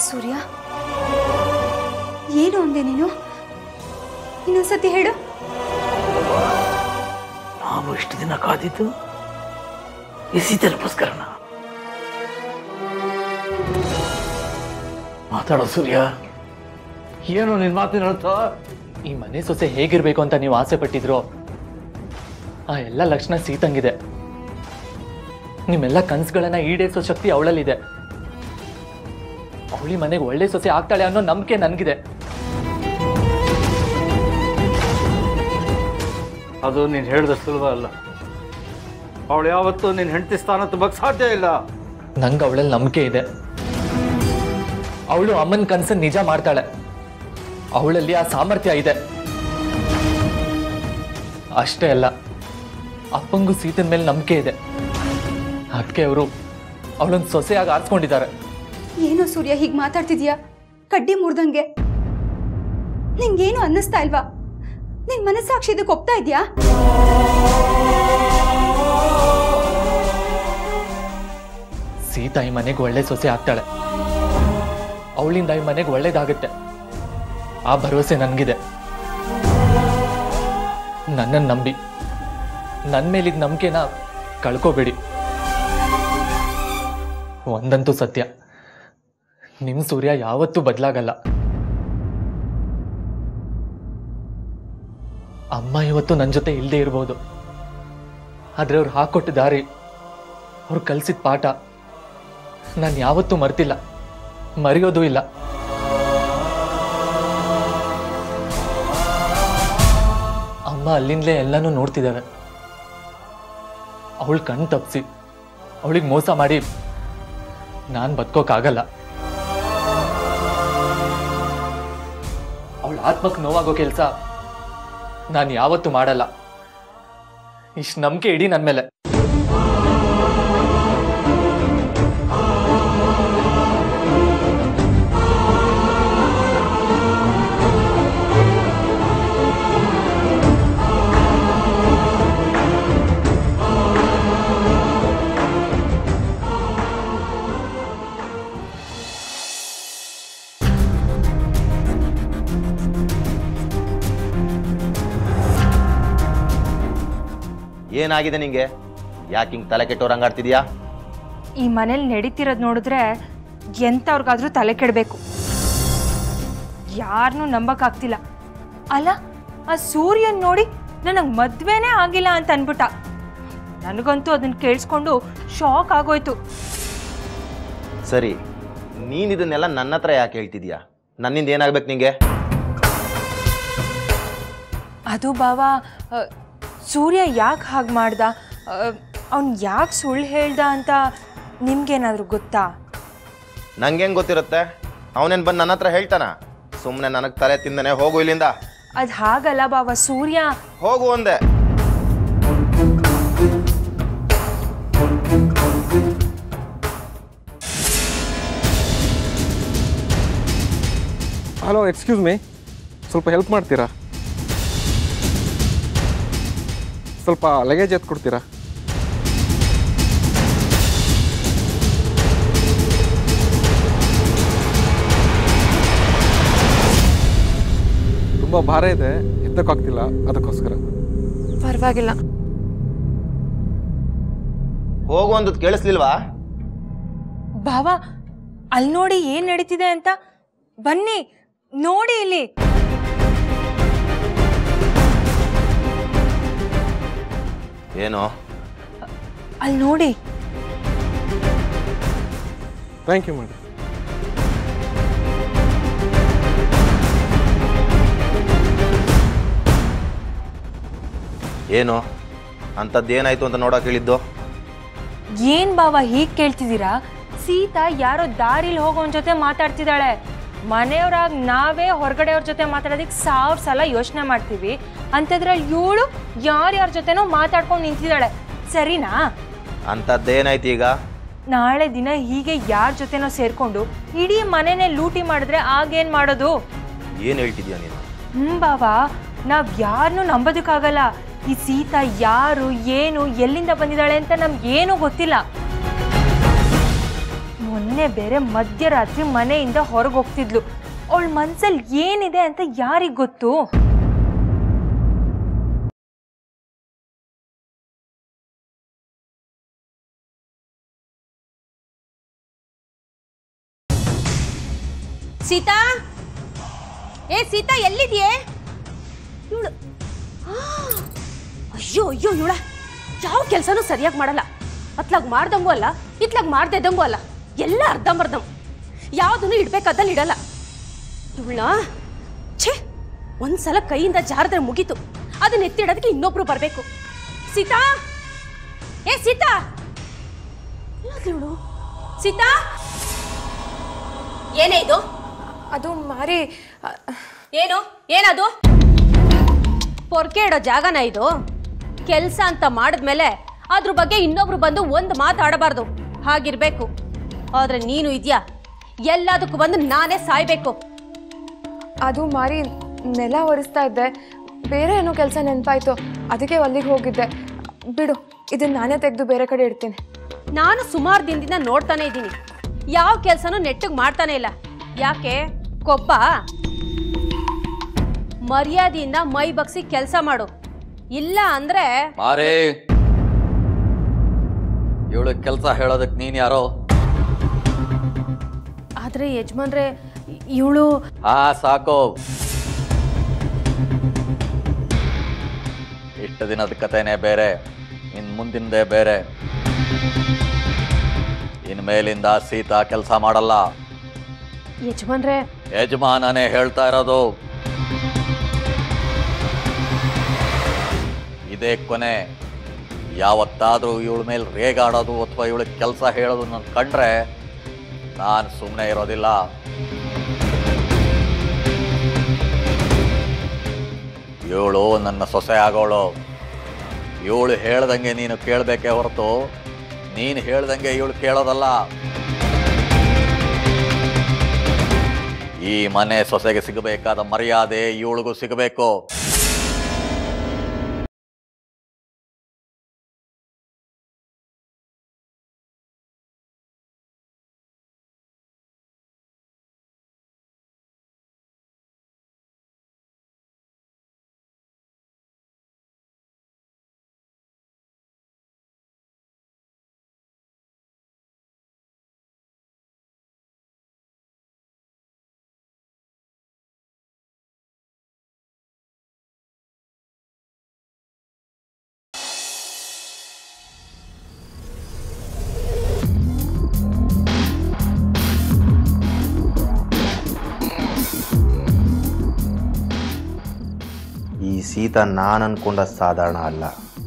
ಸೂರ್ಯ, ಏನು ಅಂದೆ ನೀನು? ಇನ್ನೊಂದ್ಸತಿ ಹೇಳು. ನಾವು ಇಷ್ಟು ದಿನ ಕಾದಿದ್ದು ಈ ಸೀತೆಗೋಸ್ಕರನ? ಮಾತಾಡೋ ಸೂರ್ಯ, ಏನು ನಿನ್ ಮಾತಿನ ಅರ್ಥ? ಈ ಮನೆ ಸೊಸೆ ಹೇಗಿರ್ಬೇಕು ಅಂತ ನೀವು ಆಸೆ ಪಟ್ಟಿದ್ರು ಆ ಎಲ್ಲ ಲಕ್ಷಣ ಸೀತಂಗಿದೆ. ನಿಮ್ಮೆಲ್ಲ ಕನ್ಸುಗಳನ್ನ ಈಡೇರಿಸೋ ಶಕ್ತಿ ಅವಳಲ್ಲಿದೆ. ಅವಳಿ ಮನೆಗೆ ಒಳ್ಳೆ ಸೊಸೆ ಆಗ್ತಾಳೆ ಅನ್ನೋ ನಂಬಿಕೆ ನನ್ಗಿದೆ. ಅದು ನೀನು ಹೇಳಿದ ಸುಲಭ ಅಲ್ಲ. ಅವಳು ಯಾವತ್ತೂ ನಿನ್ನ ಹೆಂಡತಿ ಸ್ಥಾನ ತುಂಬಕ್ಕೆ ಸಾಧ್ಯ ಇಲ್ಲ. ನಂಗೆ ಅವಳಲ್ಲಿ ನಂಬಿಕೆ ಇದೆ. ಅವಳು ಅಮ್ಮನ ಕನಸನ್ನು ನಿಜ ಮಾಡ್ತಾಳೆ. ಅವಳಲ್ಲಿ ಆ ಸಾಮರ್ಥ್ಯ ಇದೆ. ಅಷ್ಟೇ ಅಲ್ಲ, ಅಪ್ಪಂಗೂ ಸೀತನ ಮೇಲೆ ನಂಬಿಕೆ ಇದೆ. ಅದಕ್ಕೆ ಅವರು ಅವಳೊಂದು ಸೊಸೆಯಾಗಿ ಆರಿಸ್ಕೊಂಡಿದ್ದಾರೆ. ಏನೋ ಸೂರ್ಯ ಹೀಗೆ ಮಾತಾಡ್ತಿದ್ಯಾ? ಕಡ್ಡಿ ಮುರಿದಂಗೆ. ನಿಂಗೇನು ಅನ್ನಿಸ್ತಾ ಇಲ್ವಾ? ನಿನ್ ಮನಸ್ಸಾಕ್ಷಿ ಇದಕ್ಕೆ ಒಪ್ತಾ ಇದ್ಯಾ? ಸೀತಾ ಈ ಮನೆಗೆ ಒಳ್ಳೆ ಸೊಸೆ ಆಗ್ತಾಳೆ. ಅವಳಿಂದ ಈ ಮನೆಗೆ ಒಳ್ಳೇದಾಗುತ್ತೆ. ಆ ಭರವಸೆ ನನಗಿದೆ. ನನ್ನನ್ನು ನಂಬಿ, ನನ್ನ ಮೇಲಿದ್ದ ನಂಬಿಕೆನ ಕಳ್ಕೋಬೇಡಿ. ಒಂದಂತೂ ಸತ್ಯ, ನಿಮ್ಮ ಸೂರ್ಯ ಯಾವತ್ತೂ ಬದಲಾಗಲ್ಲ. ಅಮ್ಮ ಇವತ್ತು ನನ್ನ ಜೊತೆ ಇಲ್ಲದೆ ಇರ್ಬೋದು, ಆದರೆ ಅವ್ರು ಹಾಕೊಟ್ಟ ದಾರಿ, ಅವ್ರು ಕಲಿಸಿದ ಪಾಠ ನಾನು ಯಾವತ್ತೂ ಮರ್ತಿಲ್ಲ, ಮರೆಯೋದೂ ಇಲ್ಲ. ಅಮ್ಮ ಅಲ್ಲಿಂದಲೇ ಎಲ್ಲನೂ ನೋಡ್ತಿದ್ದಾವೆ. ಅವಳು ಕಣ್ ತಪ್ಪಿಸಿ ಅವಳಿಗೆ ಮೋಸ ಮಾಡಿ ನಾನು ಬದುಕೋಕ್ಕಾಗಲ್ಲ. ಅವಳ ಆತ್ಮಕ್ಕೆ ನೋವಾಗೋ ಕೆಲಸ ನಾನು ಯಾವತ್ತೂ ಮಾಡಲ್ಲ. ಇಷ್ಟು ನಂಬಿಕೆ ಇಡಿ ನನ್ನ ಮೇಲೆ. ಏನಾಗಿದೆ ನಿಂಗೆ? ಯಾಕೆ ಹಿಂಗೆ ತಲೆ ಕೆಟ್ಟೋರು ಹಂಗಾಡ್ತಿದ್ಯಾ? ಈ ಮನೇಲಿ ನಡೀತಿರೋದು ನೋಡಿದ್ರೆ ಎಂಥವ್ರಿಗಾದ್ರೂ ತಲೆ ಕೆಡಬೇಕು. ಯಾರನ್ನೂ ನಂಬಕ್ಕಾಗ್ತಿಲ್ಲ. ಅಲ್ಲ, ಆ ಸೂರ್ಯನ್ ನೋಡಿ ನನಗೆ ಮದ್ವೆನೇ ಆಗಿಲ್ಲ ಅಂತ ಅನ್ಬಿಟ್ಟ. ನನಗಂತೂ ಅದನ್ನ ಕೇಳಿಸ್ಕೊಂಡು ಶಾಕ್ ಆಗೋಯ್ತು. ಸರಿ, ನೀನು ಇದನ್ನೆಲ್ಲ ನನ್ನ ಹತ್ರ ಯಾಕೆ ಹೇಳ್ತಿದ್ಯಾ? ನನ್ನಿಂದ ಏನಾಗ್ಬೇಕು ನಿಂಗೆ? ಅದು ಬಾವಾ, ಸೂರ್ಯ ಯಾಕೆ ಹಾಗೆ ಮಾಡ್ದ, ಅವನು ಯಾಕೆ ಸುಳ್ಳು ಹೇಳ್ದ ಅಂತ ನಿಮ್ಗೇನಾದರೂ ಗೊತ್ತಾ? ನಂಗೇನು ಗೊತ್ತಿರುತ್ತೆ? ಅವನೇನು ಬಂದು ನನ್ನ ಹತ್ರ ಹೇಳ್ತಾನ? ಸುಮ್ಮನೆ ನನಗೆ ತಲೆ ತಿಂದನೆ. ಹೋಗು ಇಲ್ಲಿಂದ. ಅದು ಹಾಗಲ್ಲ ಬಾವ, ಸೂರ್ಯ. ಹೋಗು ಒಂದೇ. ಹಲೋ, ಎಕ್ಸ್ಕ್ಯೂಸ್ ಮೀ, ಸ್ವಲ್ಪ ಹೆಲ್ಪ್ ಮಾಡ್ತೀರಾ? ಸ್ವಲ್ಪ ಲಗೇಜ್ ಎತ್ತು ಕೊಡ್ತೀರಾ? ತುಂಬ ಭಾರ ಇದೆ, ಎತ್ತಕ್ಕಾಗ್ತಿಲ್ಲ, ಅದಕ್ಕೋಸ್ಕರ. ಪರವಾಗಿಲ್ಲ. ಹೋಗು ಅಂದದ್ದು ಕೇಳಿಸ್ಲಿಲ್ವಾ? ಭಾವ, ಅಲ್ಲಿ ನೋಡಿ ಏನ್ ನಡೀತಿದೆ ಅಂತ. ಬನ್ನಿ ನೋಡಿ ಇಲ್ಲಿ. ಏನು? ಅಲ್ಲಿ ನೋಡಿ. Thank you madam. ಏನು ಅಂಥದ್ದೇನಾಯ್ತು ಅಂತ ನೋಡೋಕೆ ಹೇಳಿದ್ದು? ಏನ್ ಬಾವ ಹೀಗೆ ಕೇಳ್ತಿದ್ದೀರಾ? ಸೀತಾ ಯಾರೋ ದಾರಿಲಿ ಹೋಗೋನ್ ಜೊತೆ ಮಾತಾಡ್ತಿದ್ದಾಳೆ. ಮನೆಯವ್ರಾಗ ನಾವೇ ಹೊರಗಡೆಯವ್ರ ಜೊತೆ ಮಾತಾಡೋದಕ್ಕೆ 1000 ಸಲ ಯೋಚನೆ ಮಾಡ್ತೀವಿ. ಅಂಥದ್ರಲ್ಲಿ ಇವಳು ಯಾರ್ಯಾರ ಜೊತೆನೋ ಮಾತಾಡ್ಕೊಂಡು ನಿಂತಿದ್ದಾಳೆ. ಸರಿನಾ? ಅಂಥದ್ದೇನಾಯ್ತು ಈಗ? ನಾಳೆ ದಿನ ಹೀಗೆ ಯಾರ ಜೊತೆನೋ ಸೇರ್ಕೊಂಡು ಇಡೀ ಮನೆನೇ ಲೂಟಿ ಮಾಡಿದ್ರೆ ಆಗೇನ್ ಮಾಡೋದು? ಏನು ಹೇಳ್ತಿದ್ಯಾ ನೀನು? ಬಾವ, ನಾವ್ ಯಾರನ್ನೂ ನಂಬೋದಕ್ಕಾಗಲ್ಲ. ಈ ಸೀತಾ ಯಾರು, ಏನು, ಎಲ್ಲಿಂದ ಬಂದಿದ್ದಾಳೆ ಅಂತ ನಮ್ಗೇನೂ ಗೊತ್ತಿಲ್ಲ. ಮೊನ್ನೆ ನಿನ್ನೆ ಬೇರೆ ಮಧ್ಯರಾತ್ರಿ ಮನೆಯಿಂದ ಹೊರಗೆ ಹೋಗ್ತಿದ್ಲು. ಅವಳ ಮನ್ಸಲ್ಲಿ ಏನಿದೆ ಅಂತ ಯಾರಿಗ್ ಗೊತ್ತು? ಸೀತಾ, ಏ ಸೀತಾ, ಎಲ್ಲಿದ್ಯೆ? ಇವಳು ಅಯ್ಯೋ ಅಯ್ಯೋ, ಇವಳ ಯಾವ ಕೆಲಸನೂ ಸರಿಯಾಗಿ ಮಾಡಲ್ಲ. ಅತ್ಲಾಗ ಮಾಡ್ದಂಗೂ ಅಲ್ಲ, ಇತ್ಲಾಗ ಮಾಡ್ದಿದ್ದಂಗೂ ಅಲ್ಲ, ಎಲ್ಲ ಅರ್ಧಂಬರ್ಧಂ. ಯಾವುದನ್ನು ಇಡ್ಬೇಕಾದಲ್ಲಿ ಇಡಲ್ಲ. ಇವಳ ಛೇ, ಒಂದ್ಸಲ ಕೈಯಿಂದ ಜಾರದ್ರೆ ಮುಗೀತು. ಅದನ್ನ ಎತ್ತಿಡೋದಕ್ಕೆ ಇನ್ನೊಬ್ರು ಬರಬೇಕು. ಸೀತಾ, ಏ ಸೀತಾ, ಇವಳು ಸೀತಾ, ಏನೇ ಇದು? ಅದು ಮಾರಿ, ಏನು ಏನದು? ಪೊರ್ಕೆ ಇಡೋ ಜಾಗನ ಇದು? ಕೆಲಸ ಅಂತ ಮಾಡಿದ್ಮೇಲೆ ಅದ್ರ ಬಗ್ಗೆ ಇನ್ನೊಬ್ರು ಬಂದು ಒಂದು ಮಾತಾಡಬಾರ್ದು, ಹಾಗಿರ್ಬೇಕು. ಆದ್ರೆ ನೀನು ಇದ್ಯಾ, ಎಲ್ಲದಕ್ಕೂ ಬಂದು ನಾನೇ ಸಾಯ್ಬೇಕು. ಅದು ಮಾರಿ, ನೆಲ ಒರೆಸ್ತಾ ಇದ್ದೆ, ಬೇರೆ ಏನೋ ಕೆಲಸ ನೆನಪಾಯ್ತು, ಅದಕ್ಕೆ ಅಲ್ಲಿಗೆ ಹೋಗಿದ್ದೆ. ಬಿಡು, ಇದನ್ನ ನಾನೇ ತೆಗೆದು ಬೇರೆ ಕಡೆ ಇಡ್ತೀನಿ. ನಾನು ಸುಮಾರು ದಿನದಿಂದ ನೋಡ್ತಾನೆ ಇದ್ದೀನಿ, ಯಾವ ಕೆಲಸನೂ ನೆಟ್ಟಿಗೆ ಮಾಡ್ತಾನೆ ಇಲ್ಲ. ಯಾಕೆ ಕೊಬ್ಬ? ಮರ್ಯಾದೆಯಿಂದ ಮೈ ಬಗ್ಸಿ ಕೆಲಸ ಮಾಡು, ಇಲ್ಲ ಅಂದ್ರೆ ಮಾರೇ, ಇವಳು ಕೆಲಸ ಹೇಳೋದಕ್ಕೆ ನೀನ್ ಯಾರೋ? ಆದ್ರೆ ಯಜಮಾನ್ರೆ, ಇವಳು ಸಾಕು. ಇಷ್ಟು ದಿನದ ಕಥೆನೇ ಬೇರೆ, ಇನ್ ಮುಂದಿಂದೇ ಬೇರೆ. ಇನ್ಮೇಲಿಂದ ಸೀತಾ ಕೆಲಸ ಮಾಡಲ್ಲ. ಯಜಮಾನ್ರೆ, ಯಜಮಾನನೇ ಹೇಳ್ತಾ ಇರೋದು. ಇದೇ ಕೊನೆ. ಯಾವತ್ತಾದ್ರೂ ಇವಳ ಮೇಲೆ ರೇಗಾಡೋದು ಅಥವಾ ಇವಳಿಗೆ ಕೆಲಸ ಹೇಳೋದು ನಾನು ಕಂಡ್ರೆ ನಾನು ಸುಮ್ಮನೆ ಇರೋದಿಲ್ಲ. ಇವಳು ನನ್ನ ಸೊಸೆ ಆಗೋಳು. ಇವಳು ಹೇಳ್ದಂಗೆ ನೀನು ಕೇಳಬೇಕೇ ಹೊರತು ನೀನು ಹೇಳ್ದಂಗೆ ಇವಳು ಕೇಳೋದಲ್ಲ. ಈ ಮನೆ ಸೊಸೆಗೆ ಸಿಗಬೇಕಾದ ಮರ್ಯಾದೆ ಇವಳಿಗೂ ಸಿಗಬೇಕು. ಈ ಸೀತಾ ನಾನು ಅನ್ಕೊಂಡ ಸಾಧಾರಣ ಅಲ್ಲ.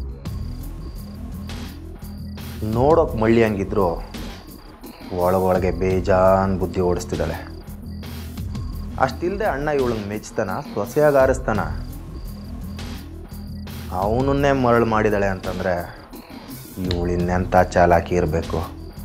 ನೋಡೋಕೆ ಮಳ್ಳಿ ಹಂಗಿದ್ರು ಒಳಗೊಳಗೆ ಬೇಜಾನ್ ಬುದ್ಧಿ ಓಡಿಸ್ತಿದ್ದಾಳೆ. ಅಷ್ಟಿಲ್ಲದೆ ಅಣ್ಣ ಇವಳಂಗೆ ಮೆಚ್ತಾನ, ಸೊಸೆಯಾಗಿ ಆರಿಸ್ತಾನ. ಅವನನ್ನೇ ಮರಳು ಮಾಡಿದಾಳೆ ಅಂತಂದರೆ ಇವಳಿನ್ನೆಂಥ ಚಾಲಾಕಿ ಇರಬೇಕು.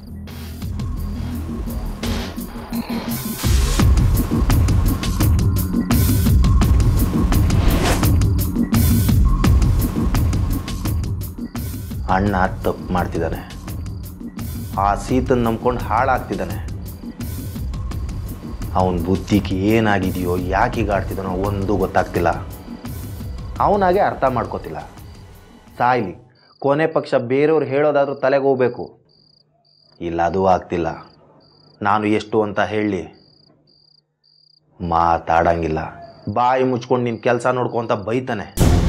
ಅಣ್ಣ ತಪ್ಪು ಮಾಡ್ತಿದ್ದಾನೆ, ಆ ಸೀತನ್ನು ನಂಬ್ಕೊಂಡು ಹಾಳಾಗ್ತಿದ್ದಾನೆ. ಅವನ ಬುದ್ಧಿಗೆ ಏನಾಗಿದೆಯೋ, ಯಾಕೀಗ ಆಡ್ತಿದ್ದಾನೋ ಒಂದು ಗೊತ್ತಾಗ್ತಿಲ್ಲ. ಅವನಾಗೆ ಅರ್ಥ ಮಾಡ್ಕೋತಿಲ್ಲ. ಸಾಯ್ಲಿ, ಕೊನೆ ಪಕ್ಷ ಬೇರೆಯವ್ರು ಹೇಳೋದಾದ್ರೂ ತಲೆಗೆ ಹೋಗ್ಬೇಕು. ಇಲ್ಲ, ಅದು ಆಗ್ತಿಲ್ಲ. ನಾನು ಎಷ್ಟು ಅಂತ ಹೇಳಿ ಮಾತಾಡಂಗಿಲ್ಲ. ಬಾಯಿ ಮುಚ್ಕೊಂಡು ನಿನ್ನ ಕೆಲಸ ನೋಡ್ಕೊಂತ ಬೈತಾನೆ.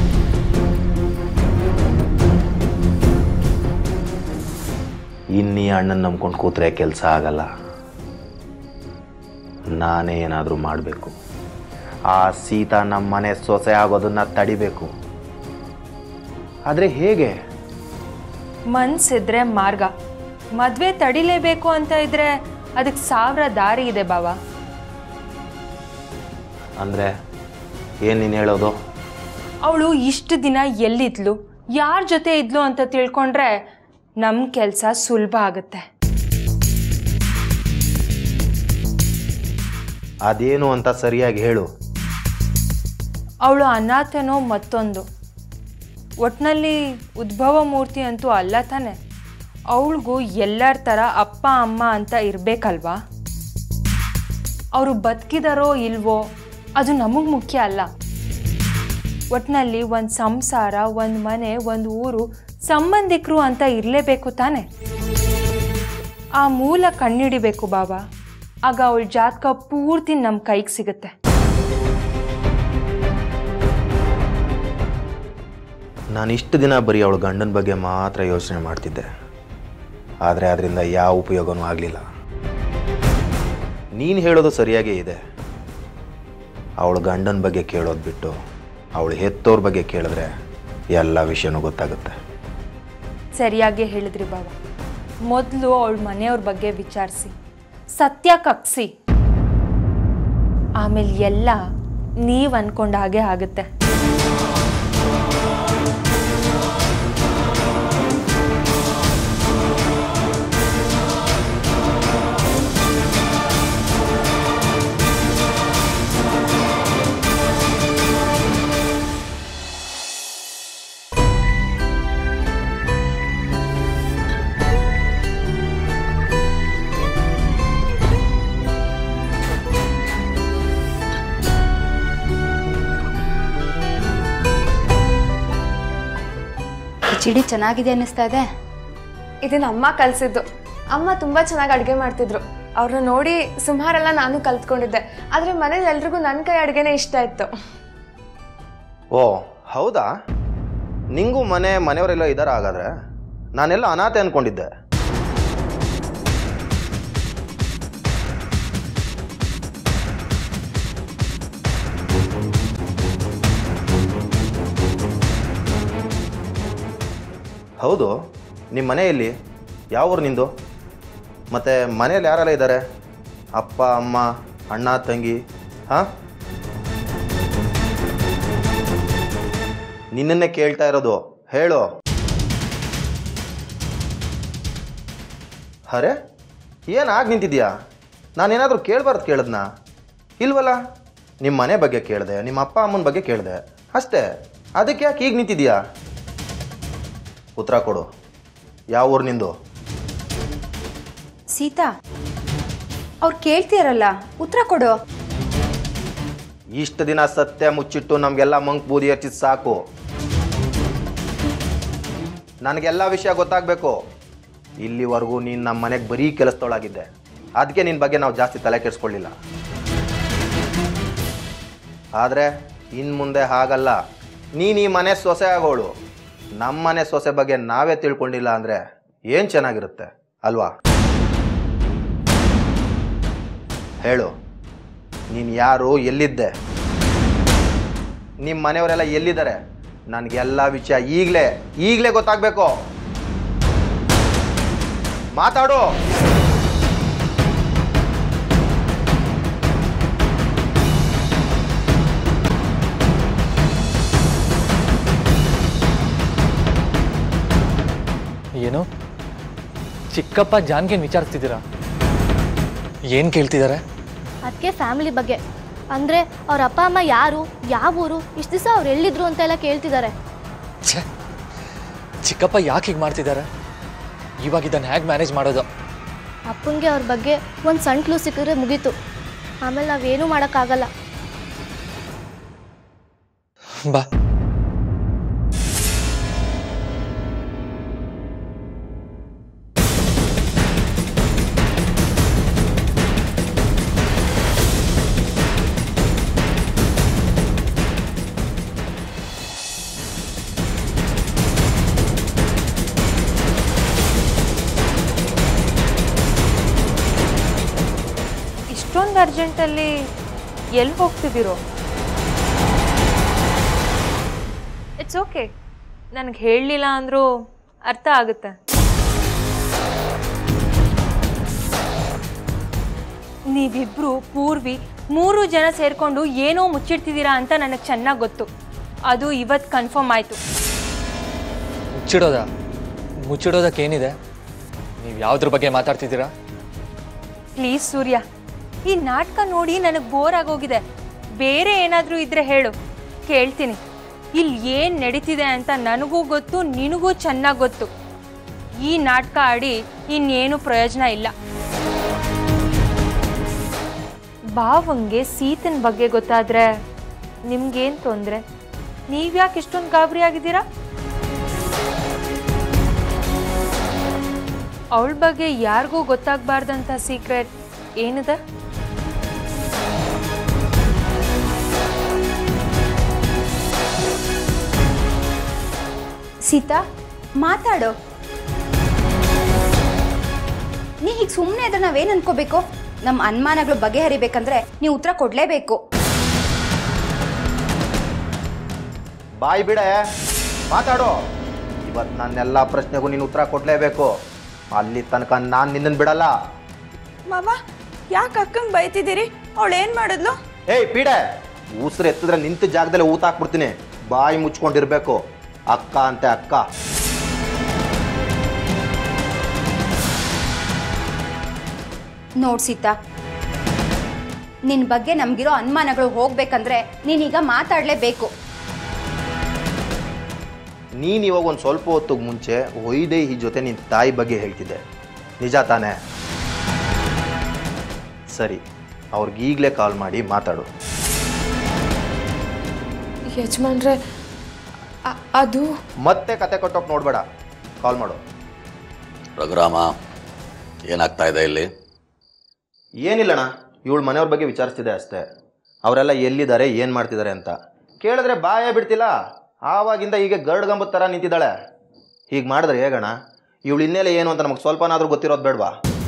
ಇನ್ನೀ ಅಣ್ಣನ ನಂಬ್ಕೊಂಡು ಕೂತ್ರೆ ಕೆಲಸ ಆಗಲ್ಲ. ನಾನೇ ಏನಾದರೂ ಮಾಡಬೇಕು. ಆ ಸೀತಾ ನಮ್ಮ ಮನೆ ಸೊಸೆ ಆಗೋದನ್ನು ತಡಿಬೇಕು. ಆದರೆ ಹೇಗೆ? ಮನ್ಸಿದ್ರೆ ಮಾರ್ಗ. ಮದ್ವೆ ತಡಿಲೇಬೇಕು ಅಂತ ಇದ್ರೆ ಅದಕ್ಕೆ 1000 ದಾರಿ ಇದೆ ಬಾವ. ಅಂದರೆ ಏನು ನೀನು ಹೇಳೋದು? ಅವಳು ಇಷ್ಟು ದಿನ ಎಲ್ಲಿದ್ಲು, ಯಾರ ಜೊತೆ ಇದ್ಲು ಅಂತ ತಿಳ್ಕೊಂಡ್ರೆ ನಮ್ಮ ಕೆಲಸ ಸುಲಭ ಆಗುತ್ತೆ. ಅದೇನು ಅಂತ ಸರಿಯಾಗಿ ಹೇಳು. ಅವಳು ಅನಾಥನೋ ಮತ್ತೊಂದು, ಒಟ್ನಲ್ಲಿ ಉದ್ಭವ ಮೂರ್ತಿ ಅಂತೂ ಅಲ್ಲ ತಾನೆ. ಅವಳಿಗೂ ಎಲ್ಲರ ಥರ ಅಪ್ಪ ಅಮ್ಮ ಅಂತ ಇರಬೇಕಲ್ವಾ? ಅವರು ಬದುಕಿದಾರೋ ಇಲ್ವೋ ಅದು ನಮಗೆ ಮುಖ್ಯ ಅಲ್ಲ. ಒಟ್ಟಿನಲ್ಲಿ ಒಂದು ಸಂಸಾರ, ಒಂದು ಮನೆ, ಒಂದು ಊರು, ಸಂಬಂಧಿಕರು ಅಂತ ಇರಲೇಬೇಕು ತಾನೆ. ಆ ಮೂಲ ಕಣ್ಣಿಡಿಬೇಕು ಬಾಬಾ. ಆಗ ಅವಳ ಜಾತಕ ಪೂರ್ತಿ ನಮ್ಮ ಕೈಗೆ ಸಿಗುತ್ತೆ. ನಾನು ಇಷ್ಟು ದಿನ ಬರೀ ಅವಳ ಗಂಡನ ಬಗ್ಗೆ ಮಾತ್ರ ಯೋಚನೆ ಮಾಡ್ತಿದ್ದೆ. ಆದರೆ ಅದರಿಂದ ಯಾವ ಉಪಯೋಗನೂ ಆಗಲಿಲ್ಲ. ನೀನು ಹೇಳೋದು ಸರಿಯಾಗೇ ಇದೆ. ಅವಳ ಗಂಡನ ಬಗ್ಗೆ ಕೇಳೋದು ಬಿಟ್ಟು ಅವಳು ಹೆತ್ತೋರ ಬಗ್ಗೆ ಕೇಳಿದ್ರೆ ಎಲ್ಲ ವಿಷಯನೂ ಗೊತ್ತಾಗುತ್ತೆ. ಸರಿಯಾಗಿ ಹೇಳಿದ್ರಿ ಬಾಬಾ. ಮೊದಲು ಅವಳ ಮನೆಯವ್ರ ಬಗ್ಗೆ ವಿಚಾರಿಸಿ, ಸತ್ಯ ಕಕ್ಸಿ, ಆಮೇಲೆ ಎಲ್ಲ ನೀವು ಅನ್ಕೊಂಡ ಹಾಗೆ ಆಗುತ್ತೆ. ಕಿಚಡಿ ಚೆನ್ನಾಗಿದೆ ಅನ್ನಿಸ್ತಾ ಇದೆ. ಇದನ್ನ ಅಮ್ಮ ಕಲಿಸಿದ್ದು. ಅಮ್ಮ ತುಂಬ ಚೆನ್ನಾಗಿ ಅಡುಗೆ ಮಾಡ್ತಿದ್ರು. ಅವ್ರನ್ನ ನೋಡಿ ಸುಮಾರೆಲ್ಲ ನಾನು ಕಲ್ತ್ಕೊಂಡಿದ್ದೆ. ಆದರೆ ಮನೇಲಿ ಎಲ್ರಿಗೂ ನನ್ನ ಕೈ ಅಡುಗೆನೇ ಇಷ್ಟ ಇತ್ತು. ಓ ಹೌದಾ? ನಿಂಗೂ ಮನೆಯವರೆಲ್ಲ ಇದ್ದಾರೆ ಹಾಗಾದರೆ? ನಾನೆಲ್ಲ ಅನಾಥೆ ಅಂದ್ಕೊಂಡಿದ್ದೆ. ಹೌದು, ನಿಮ್ಮ ಮನೆಯಲ್ಲಿ ಯಾವ ಊರು ನಿಂದು? ಮತ್ತು ಮನೆಯಲ್ಲಿ ಯಾರೆಲ್ಲ ಇದ್ದಾರೆ? ಅಪ್ಪ ಅಮ್ಮ ಅಣ್ಣ ತಂಗಿ? ಹಾಂ, ನಿನ್ನನ್ನೇ ಕೇಳ್ತಾ ಇರೋದು, ಹೇಳು. ಅರೆ ಏನಾಗಿ ನಿಂತಿದ್ಯಾ? ನಾನೇನಾದರೂ ಕೇಳಬಾರ್ದು ಕೇಳಿದ್ನಾ? ಇಲ್ವಲ್ಲ. ನಿಮ್ಮ ಮನೆ ಬಗ್ಗೆ ಕೇಳಿದೆ, ನಿಮ್ಮ ಅಪ್ಪ ಅಮ್ಮನ ಬಗ್ಗೆ ಕೇಳಿದೆ ಅಷ್ಟೇ. ಅದಕ್ಕೆ ಯಾಕೆ ಈಗ ನಿಂತಿದ್ಯಾ? ಉತ್ತರ ಕೊಡು. ಯಾವ ಊರು ನಿಂದು? ಸೀತಾ, ಅವ್ರು ಕೇಳ್ತೀರಲ್ಲ, ಉತ್ತರ ಕೊಡು. ಇಷ್ಟು ದಿನ ಸತ್ಯ ಮುಚ್ಚಿಟ್ಟು ನಮಗೆಲ್ಲ ಮಂಕ್ ಬೂದಿ ಹಚ್ಚಿದ್ ಸಾಕು. ನನಗೆಲ್ಲ ವಿಷಯ ಗೊತ್ತಾಗಬೇಕು. ಇಲ್ಲಿವರೆಗೂ ನೀನು ನಮ್ಮ ಮನೆಗೆ ಬರೀ ಕೆಲಸದೊಳಗಿದ್ದೆ. ಅದಕ್ಕೆ ನಿನ್ನ ಬಗ್ಗೆ ನಾವು ಜಾಸ್ತಿ ತಲೆ ಕೆಡಿಸ್ಕೊಳ್ಳಿಲ್ಲ. ಆದರೆ ಇನ್ನು ಮುಂದೆ ಹಾಗಲ್ಲ. ನೀನು ಈ ಮನೆ ಸೊಸೆ ಆಗೋಳು. ನಮ್ಮ ಮನೆ ಸೊಸೆ ಬಗ್ಗೆ ನಾವೇ ತಿಳ್ಕೊಂಡಿಲ್ಲ ಅಂದರೆ ಏನು ಚೆನ್ನಾಗಿರುತ್ತೆ ಅಲ್ವಾ? ಹೇಳು, ನೀನು ಯಾರು, ಎಲ್ಲಿದ್ದೆ, ನಿಮ್ಮ ಮನೆಯವರೆಲ್ಲ ಎಲ್ಲಿದ್ದಾರೆ? ನನಗೆಲ್ಲ ವಿಷಯ ಈಗಲೇ ಗೊತ್ತಾಗಬೇಕು. ಮಾತಾಡು. ಏನು ಚಿಕ್ಕಪ್ಪ ಜಾನ್ಗೇನು ವಿಚಾರಿಸ್ತಿದ್ದೀರಾ? ಏನು ಕೇಳ್ತಿದ್ದಾರೆ? ಅದಕ್ಕೆ ಫ್ಯಾಮಿಲಿ ಬಗ್ಗೆ, ಅಂದರೆ ಅವ್ರ ಅಪ್ಪ ಅಮ್ಮ ಯಾರು, ಯಾವ ಊರು, ಇಷ್ಟು ದಿವಸ ಅವ್ರು ಎಲ್ಲಿದ್ರು ಅಂತೆಲ್ಲ ಕೇಳ್ತಿದ್ದಾರೆ. ಛೇ, ಚಿಕ್ಕಪ್ಪ ಯಾಕೆ ಹೀಗೆ ಮಾಡ್ತಿದ್ದಾರೆ? ಇವಾಗ ಇದನ್ನು ಹೇಗೆ ಮ್ಯಾನೇಜ್ ಮಾಡೋದು? ಅಪ್ಪಂಗೆ ಅವ್ರ ಬಗ್ಗೆ ಒಂದು ಸಣ್ಣ ಕ್ಲೂ ಸಿಕ್ಕಿದ್ರೆ ಮುಗೀತು. ಆಮೇಲೆ ನಾವೇನೂ ಮಾಡೋಕ್ಕಾಗಲ್ಲ. ಬಾ. ಇಷ್ಟೊಂದು ಅರ್ಜೆಂಟಲ್ಲಿ ಎಲ್ಲಿ ಹೋಗ್ತಿದ್ದೀರೋ? ಇಟ್ಸ್ ಓಕೆ, ನನಗೆ ಹೇಳಲಿಲ್ಲ ಅಂದರೂ ಅರ್ಥ ಆಗುತ್ತೆ. ನೀವಿಬ್ರು ಪೂರ್ವಿ 3 ಜನ ಸೇರಿಕೊಂಡು ಏನೋ ಮುಚ್ಚಿಡ್ತಿದ್ದೀರಾ ಅಂತ ನನಗೆ ಚೆನ್ನಾಗಿ ಗೊತ್ತು. ಅದು ಇವತ್ತು ಕನ್ಫರ್ಮ್ ಆಯಿತು. ಮುಚ್ಚಿಡೋದಕ್ಕೇನಿದೆ? ನೀವು ಯಾವುದ್ರ ಬಗ್ಗೆ ಮಾತಾಡ್ತಿದ್ದೀರಾ? ಪ್ಲೀಸ್ ಸೂರ್ಯ, ಈ ನಾಟಕ ನೋಡಿ ನನಗೆ ಬೋರ್ ಆಗೋಗಿದೆ. ಬೇರೆ ಏನಾದರೂ ಇದ್ರೆ ಹೇಳು, ಕೇಳ್ತೀನಿ. ಇಲ್ಲಿ ಏನು ನಡೀತಿದೆ ಅಂತ ನನಗೂ ಗೊತ್ತು, ನಿನಗೂ ಚೆನ್ನಾಗಿ ಗೊತ್ತು. ಈ ನಾಟಕ ಆಡಿ ಇನ್ನೇನು ಪ್ರಯೋಜನ ಇಲ್ಲ. ಬಾವಂಗೆ ಸೀತನ್ ಬಗ್ಗೆ ಗೊತ್ತಾದ್ರೆ ನಿಮ್ಗೇನು ತೊಂದರೆ? ನೀವ್ಯಾಕೆ ಇಷ್ಟೊಂದು ಗಾಬರಿ ಆಗಿದ್ದೀರಾ? ಅವಳ ಬಗ್ಗೆ ಯಾರಿಗೂ ಗೊತ್ತಾಗಬಾರ್ದಂಥ ಸೀಕ್ರೆಟ್ ಏನಿದೆ? ಸೀತಾ, ಮಾತಾಡು. ನೀ ಹೀಗೆ ಸುಮ್ಮನೆ ಇದ್ರೆ ನಾವೇನು ಅನ್ಕೋಬೇಕು? ನಮ್ಮ ಅನುಮಾನಗಳು ಬಗೆಹರಿಬೇಕಂದ್ರೆ ನೀವು ಉತ್ತರ ಕೊಡಲೇಬೇಕು. ಬಾಯ್ ಬಿಡೆ, ಮಾತಾಡು. ಇವತ್ತು ನನ್ನೆಲ್ಲ ಪ್ರಶ್ನೆಗೂ ನೀನು ಉತ್ತರ ಕೊಡಲೇಬೇಕು. ಅಲ್ಲಿ ತನಕ ನಾನು ನಿನ್ನನ್ನು ಬಿಡಲ್ಲ. ಮಾವ, ಯಾಕೆ ಅಕ್ಕಂಗೆ ಬೈತಿದ್ದೀರಿ? ಅವಳು ಏನು ಮಾಡಿದ್ಲು? ಏಯ್ ಪೀಡೆ, ಉಸಿರು ಎತ್ತಿದ್ರೆ ನಿಂತ ಜಾಗದಲ್ಲಿ ಊತ ಹಾಕ್ಬಿಡ್ತೀನಿ. ಬಾಯಿ ಮುಚ್ಕೊಂಡಿರ್ಬೇಕು. ಅಕ್ಕ ಅಂತೆ ಅಕ್ಕ. ನೋಡ್ ಸೀತಾ, ನಿನ್ನ ಬಗ್ಗೆ ನಮಗಿರೋ ಅನುಮಾನಗಳು ಹೋಗ್ಬೇಕಂದ್ರೆ ನೀನೀಗ ಮಾತಾಡಲೇಬೇಕು. ನೀನು ಇವಾಗ ಒಂದು ಸ್ವಲ್ಪ ಹೊತ್ತಿಗೆ ಮುಂಚೆ ವೈದೇಹಿ ಜೊತೆ ನಿನ್ನ ತಾಯಿ ಬಗ್ಗೆ ಹೇಳ್ತಿದ್ದೆ, ನಿಜ ತಾನೇ? ಸರಿ, ಅವ್ರಿಗೀಗಲೇ ಕಾಲ್ ಮಾಡಿ ಮಾತಾಡು. ಯಜಮಾನ್ರೆ, ಅದು ಮತ್ತೆ ಕತೆ ಕೊಟ್ಟೋಕೆ ನೋಡಬೇಡ, ಕಾಲ್ ಮಾಡು. ರಘುರಾಮ, ಏನಾಗ್ತಾ ಇದೆ ಇಲ್ಲಿ? ಏನಿಲ್ಲಣ್ಣ, ಇವಳು ಮನೆಯವ್ರ ಬಗ್ಗೆ ವಿಚಾರಿಸ್ತಿದೆ ಅಷ್ಟೇ. ಅವರೆಲ್ಲ ಎಲ್ಲಿದ್ದಾರೆ, ಏನು ಮಾಡ್ತಿದ್ದಾರೆ ಅಂತ ಕೇಳಿದ್ರೆ ಬಾಯೇ ಬಿಡ್ತಿಲ್ಲ. ಆವಾಗಿಂದ ಹೀಗೆ ಗರ್ಡ್ಗಂಬದ ಥರ ನಿಂತಿದ್ದಾಳೆ. ಹೀಗೆ ಮಾಡಿದ್ರೆ ಹೇಗಣ್ಣ? ಇವಳು ಹಿನ್ನೆಲೆ ಏನು ಅಂತ ನಮಗೆ ಸ್ವಲ್ಪನಾದರೂ ಗೊತ್ತಿರೋದು ಬೇಡವಾ?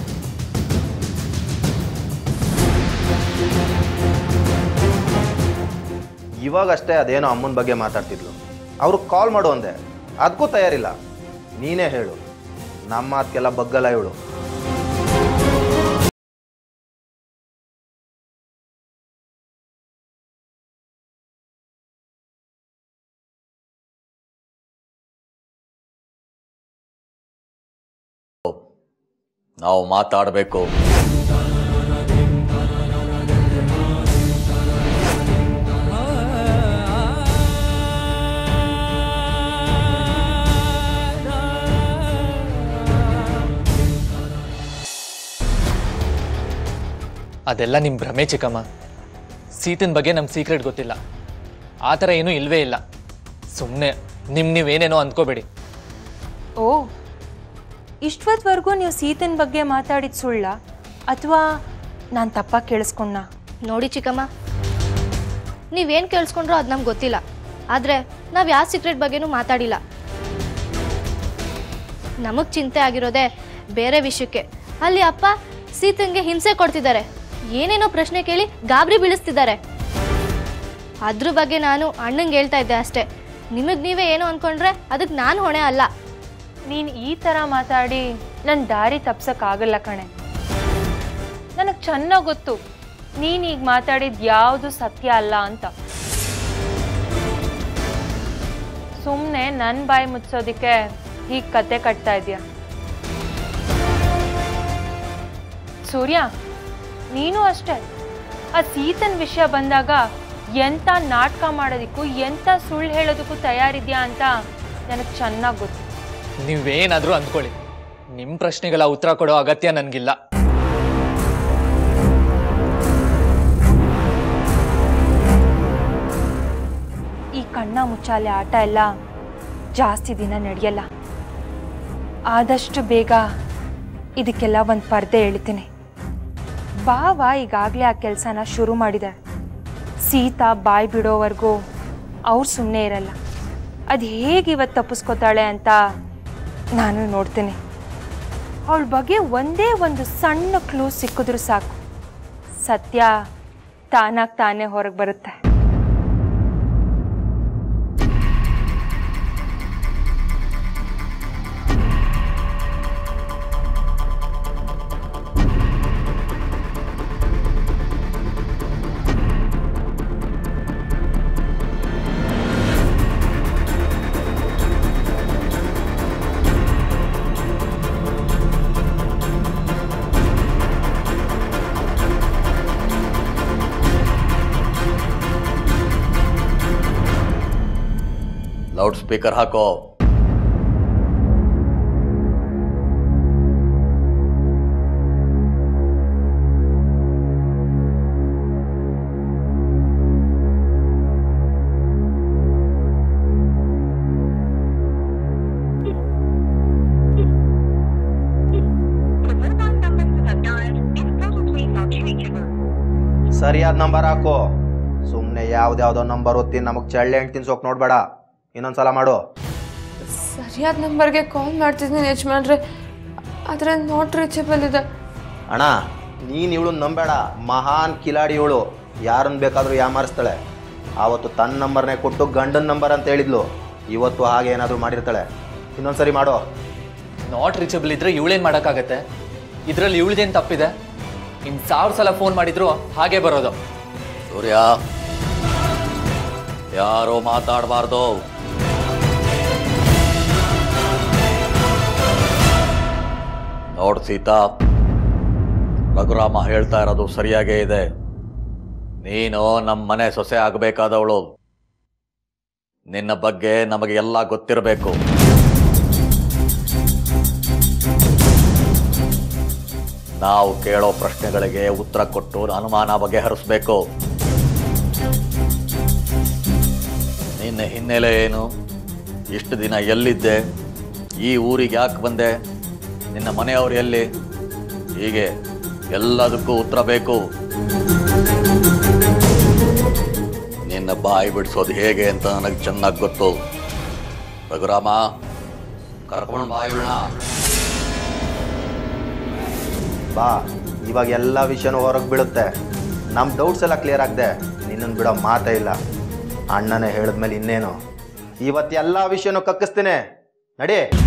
ಇವಾಗಷ್ಟೇ ಅದೇನೋ ಅಮ್ಮನ ಬಗ್ಗೆ ಮಾತಾಡ್ತಿದ್ಲು. ಅವರು ಕಾಲ್ ಮಾಡು ಅಂದೆ, ಅದಕ್ಕೂ ತಯಾರಿಲ್ಲ. ನೀನೇ ಹೇಳು, ನಮ್ಮ ಮಾತಿಗೆಲ್ಲ ಬಗ್ಗಲ್ಲ ಇವಳು. ನಾವು ಮಾತಾಡಬೇಕು. ಅದೆಲ್ಲ ನಿಮ್ಮ ಭ್ರಮೆ ಚಿಕ್ಕಮ್ಮ. ಸೀತನ್ ಬಗ್ಗೆ ನಮ್ಮ ಸೀಕ್ರೆಟ್ ಗೊತ್ತಿಲ್ಲ, ಆ ಥರ ಏನೂ ಇಲ್ವೇ ಇಲ್ಲ. ಸುಮ್ಮನೆ ನೀವೇನೇನೋ ಅಂದ್ಕೋಬೇಡಿ. ಓ, ಇಷ್ಟೊತ್ತವರೆಗೂ ನೀವು ಸೀತನ್ ಬಗ್ಗೆ ಮಾತಾಡಿದ ಸುಳ್ಳ ಅಥವಾ ನಾನು ತಪ್ಪಾಗಿ ಕೇಳಿಸ್ಕೊಂಡ? ನೋಡಿ ಚಿಕ್ಕಮ್ಮ, ನೀವೇನು ಕೇಳಿಸ್ಕೊಂಡ್ರೋ ಅದು ನಮ್ಗೆ ಗೊತ್ತಿಲ್ಲ. ಆದರೆ ನಾವು ಯಾವ ಸೀಕ್ರೆಟ್ ಬಗ್ಗೆನೂ ಮಾತಾಡಿಲ್ಲ. ನಮಗೆ ಚಿಂತೆ ಆಗಿರೋದೇ ಬೇರೆ ವಿಷಯಕ್ಕೆ. ಅಲ್ಲಿ ಅಪ್ಪ ಸೀತನ್ಗೆ ಹಿಂಸೆ ಕೊಡ್ತಿದ್ದಾರೆ, ಏನೇನೋ ಪ್ರಶ್ನೆ ಕೇಳಿ ಗಾಬರಿ ಬೀಳಿಸ್ತಿದ್ದಾರೆ. ಅದ್ರ ಬಗ್ಗೆ ನಾನು ಅಣ್ಣಂಗೆ ಹೇಳ್ತಾ ಇದ್ದೆ ಅಷ್ಟೇ. ನಿಮಗೆ ನೀವೇ ಏನೋ ಅಂದ್ಕೊಂಡ್ರೆ ಅದಕ್ಕೆ ನಾನು ಹೊಣೆ ಅಲ್ಲ. ನೀನು ಈ ಥರ ಮಾತಾಡಿ ನನ್ನ ದಾರಿ ತಪ್ಸೋಕ್ಕಾಗಲ್ಲ ಕಣೆ. ನನಗೆ ಚೆನ್ನಾಗಿ ಗೊತ್ತು ನೀನು ಈಗ ಮಾತಾಡಿದ ಯಾವುದು ಸತ್ಯ ಅಲ್ಲ ಅಂತ. ಸುಮ್ಮನೆ ನನ್ನ ಬಾಯಿ ಮುಚ್ಚೋದಕ್ಕೆ ಹೀಗೆ ಕತೆ ಕಟ್ತಾ ಇದೆಯಾ? ಸೂರ್ಯ, ನೀನು ಅಷ್ಟೇ. ಆ ಸೀತನ್ ವಿಷಯ ಬಂದಾಗ ಎಂಥ ನಾಟಕ ಮಾಡೋದಕ್ಕೂ ಎಂಥ ಸುಳ್ಳು ಹೇಳೋದಕ್ಕೂ ತಯಾರಿದ್ಯಾ ಅಂತ ನನಗೆ ಚೆನ್ನಾಗಿ ಗೊತ್ತು. ನೀವೇನಾದರೂ ಅಂದ್ಕೊಳ್ಳಿ, ನಿಮ್ಮ ಪ್ರಶ್ನೆಗಳ ಉತ್ತರ ಕೊಡೋ ಅಗತ್ಯ ನನಗಿಲ್ಲ. ಈ ಕಣ್ಣ ಮುಚ್ಚಾಲೆ ಆಟ ಎಲ್ಲ ಜಾಸ್ತಿ ದಿನ ನಡೆಯಲ್ಲ. ಆದಷ್ಟು ಬೇಗ ಇದಕ್ಕೆಲ್ಲ ಒಂದು ಪರ್ದೆ ಎಳಿತೀನಿ. ಬಾವ ಈಗಾಗಲೇ ಆ ಕೆಲಸನ ಶುರು ಮಾಡಿದ್ದಾರೆ. ಸೀತಾ ಬಾಯಿ ಬಿಡೋವರೆಗೂ ಅವ್ರು ಸುಮ್ಮನೆ ಇರಲ್ಲ. ಅದು ಹೇಗೆ ಇವತ್ತು ತಪ್ಪಿಸ್ಕೋತಾಳೆ ಅಂತ ನಾನು ನೋಡ್ತೀನಿ. ಅವಳ ಬಗ್ಗೆ ಒಂದೇ ಒಂದು ಸಣ್ಣ ಕ್ಲೂ ಸಿಕ್ಕಿದ್ರೂ ಸಾಕು, ಸತ್ಯ ತಾನಾಗಿ ತಾನೇ ಹೊರಗೆ ಬರುತ್ತೆ. ಲೌಡ್ ಸ್ಪೀಕರ್ ಹಾಕೋ. ಸರಿಯಾದ ನಂಬರ್ ಹಾಕು. ಸುಮ್ಮನೆ ಯಾವ್ದ್ಯಾವ್ದೋ ನಂಬರ್ ಒತ್ತಿ ನಮಗೆ ಚಳ್ಳೆ ಹಣ್ಣು ತಿನ್ಸೋಕೆ ನೋಡಬೇಡ. ಇನ್ನೊಂದ್ಸಲ ಮಾಡು. ಸರಿಯಾದ ನಂಬರ್ಗೆ ಕಾಲ್ ಮಾಡ್ತಿದ್ದೀನಿ ಯಜಮಾನ್ರೆ, ಆದರೆ ನಾಟ್ ರೀಚಬಲ್ ಇದೆ. ಅಣ್ಣ ನೀನು ಇವಳು ನಂಬೇಡ. ಮಹಾನ್ ಕಿಲಾಡಿ ಇವಳು. ಯಾರನ್ನು ಬೇಕಾದರೂ ಯಾಮಾರಿಸ್ತಾಳೆ. ಆವತ್ತು ತನ್ನ ನಂಬರ್ನೇ ಕೊಟ್ಟು ಗಂಡನ ನಂಬರ್ ಅಂತ ಹೇಳಿದ್ಲು. ಇವತ್ತು ಹಾಗೆ ಏನಾದರೂ ಮಾಡಿರ್ತಾಳೆ. ಇನ್ನೊಂದ್ಸರಿ ಮಾಡೋ. ನಾಟ್ ರೀಚಬಲ್ ಇದ್ರೆ ಇವಳೇನು ಮಾಡೋಕ್ಕಾಗತ್ತೆ? ಇದರಲ್ಲಿ ಇವಳ್ದೇನು ತಪ್ಪಿದೆ? ಇನ್ನು 1000 ಸಲ ಫೋನ್ ಮಾಡಿದ್ರು ಹಾಗೆ ಬರೋದು. ಸೂರ್ಯ, ಯಾರೋ ಮಾತಾಡಬಾರ್ದು. ನೋಡ್ ಸೀತಾ, ರಘುರಾಮ ಹೇಳ್ತಾ ಇರೋದು ಸರಿಯಾಗೇ ಇದೆ. ನೀನು ನಮ್ಮ ಮನೆ ಸೊಸೆ ಆಗಬೇಕಾದವಳು. ನಿನ್ನ ಬಗ್ಗೆ ನಮಗೆ ಎಲ್ಲ ಗೊತ್ತಿರಬೇಕು. ನಾವು ಕೇಳೋ ಪ್ರಶ್ನೆಗಳಿಗೆ ಉತ್ತರ ಕೊಟ್ಟು ಅನುಮಾನ ಬಗೆಹರಿಸಬೇಕು. ನಿನ್ನ ಹಿನ್ನೆಲೆ ಏನು? ಇಷ್ಟು ದಿನ ಎಲ್ಲಿದ್ದೆ? ಈ ಊರಿಗೆ ಯಾಕೆ ಬಂದೆ? ನಿನ್ನ ಮನೆಯವರು ಎಲ್ಲಿ? ಹೀಗೆ ಎಲ್ಲದಕ್ಕೂ ಉತ್ತರ ಬೇಕು. ನಿನ್ನ ಬಾಯಿ ಬಿಡಿಸೋದು ಹೇಗೆ ಅಂತ ನನಗೆ ಚೆನ್ನಾಗಿ ಗೊತ್ತು. ರಘುರಾಮ, ಕರ್ಕೊಂಡು ಬಾಯಿ ಬಿಡ. ಬಾ, ಇವಾಗ ಎಲ್ಲ ವಿಷಯನೂ ಹೊರಗೆ ಬೀಳುತ್ತೆ. ನಮ್ಮ ಡೌಟ್ಸ್ ಎಲ್ಲ ಕ್ಲಿಯರ್ ಆಗಿದೆ. ನಿನ್ನನ್ನು ಬಿಡೋ ಮಾತೇ ಇಲ್ಲ. ಅಣ್ಣನೇ ಹೇಳಿದ್ಮೇಲೆ ಇನ್ನೇನು. ಇವತ್ತು ಎಲ್ಲ ವಿಷಯನೂ ಕಕ್ಕಿಸ್ತೇನೆ. ನಡಿ.